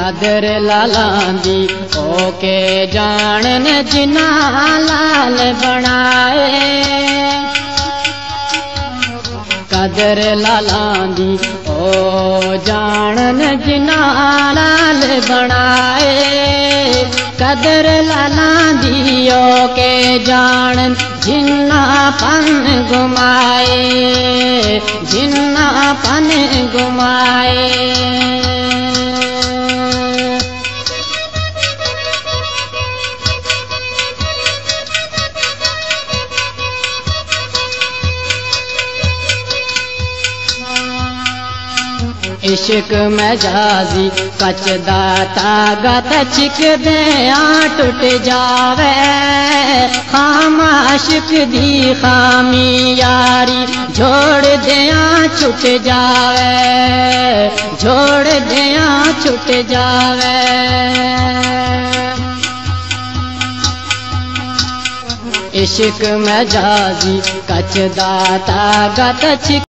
कदर लालांदी ओके जानन जिना लाल बनाए। कदर लालांदी ओ जानन जिना लाल बनाए। कदर लालांदी ओके जानन जिन्ना पन गुमाए। जिन्ना पन गुमाए। इश्क मजाजी कचदा ताकत चिक दिया टुट जावे। खाम आशिक दी खामी यारी जोड़ दिया छुट जावे। जोड़ दिया छुट जावे। इश्क मजाजी कचदा ताकत चिक